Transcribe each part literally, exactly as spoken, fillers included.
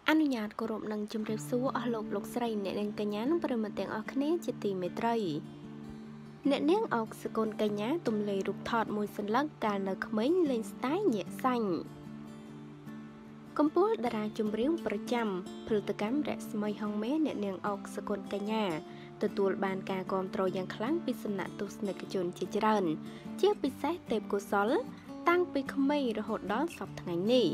អនុញ្ញាតគោរពនឹងជំរាបសួរអស់លោកលោកស្រីអ្នកនាងកញ្ញានិងប្រិយមិត្តទាំងអស់គ្នាជាទីមេត្រីអ្នកនាងអុកសកលកញ្ញាទំលេរូបថតមួយសន្លឹកកាលនៅក្មេងលេងស្ទាយញាក់សាញ់កំពូលតារាចម្រៀងប្រចាំផលិតកម្មរស្មីហងមេអ្នកនាងអុកសកលកញ្ញាទទួលបានការគាំទ្រយ៉ាងខ្លាំងពីសំណាក់ទស្សនិកជនជាច្រើនជាពិសេសទេពកោសល្យតាំងពីក្មេងរហូតដល់សប្តាហ៍ថ្ងៃនេះ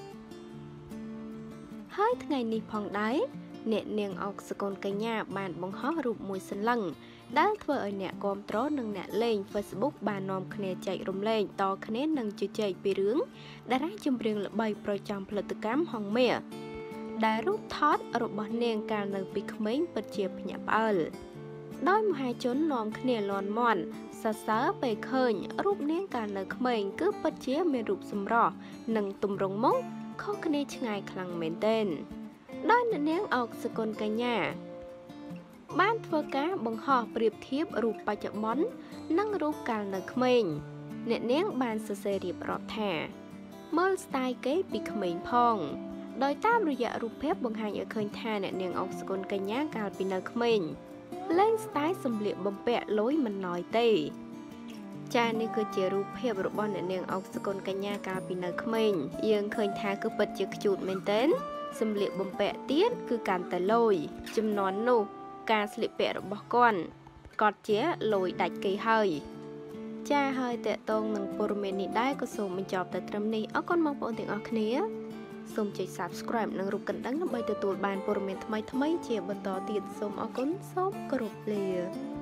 ហើយថ្ងៃនេះផងដែរអ្នកនាងអុកសកលកញ្ញាបានបង្ហោះរូបមួយសន្លឹងដែលធ្វើឲ្យអ្នកគាំទ្រនិងអ្នកលេង Facebook បាននាំគ្នាចែករំលែកតគ្នានឹងជជែកពីរឿងតារាចម្រៀងល្បីប្រចាំផលិតកម្មហងមាសដែលរូបថតរបស់នាងកាលនៅពីក្មេងពិតជាភ្ញាក់ផ្អើលដោយមហាជននាំគ្នាលាន់មាន់សរសើរពេលឃើញរូបនាងកាលនៅក្មេងគឺពិតជាមានរូបសម្រស់និងទម្រង់មុខខុសគ្នាឆ្ងាយខ្លាំងមែនទែនដោយអ្នកនាងអុកសកលកញ្ញាបានធ្វើការបង្ហោះប្រៀបធៀបរូបបច្ចុប្បន្ននិងរូបកាលនៅក្មេងអ្នកនាងបានសរសេររៀបរាប់ថាមើលស្ទាយគេពីក្មេងផងដោយតាមរយៈរូបភាពបង្ហាញឲ្យឃើញថាអ្នកនាងអុកសកលកញ្ញាកាលពីនៅក្មេងលេងស្ទាយសម្លៀកបំពាក់លុយមិនណយទេចានេះគឺជារូបភាពរបស់អ្នកនាងអុកសកលកញ្ញាកាលពីនៅក្មេងយើងឃើញថាគឺពិតជាខ្ជូតមែនទែនសម្លៀកបំពាក់ទៀតគឺកាន់តែលុយចំនួននោះការស្លៀកពាក់របស់គាត់គាត់ជាលុយដាច់គេហើយចាហើយតេតងនឹងព័ត៌មាននេះដែរក៏សូមបញ្ចប់តែត្រឹមនេះអរគុណបងប្អូនទាំងអស់គ្នាសូមចុច Subscribe និងរូបកណ្ដឹងដើម្បីទទួលបានព័ត៌មានថ្មីៗជាបន្តទៀតសូមអរគុណសូមគោរពលា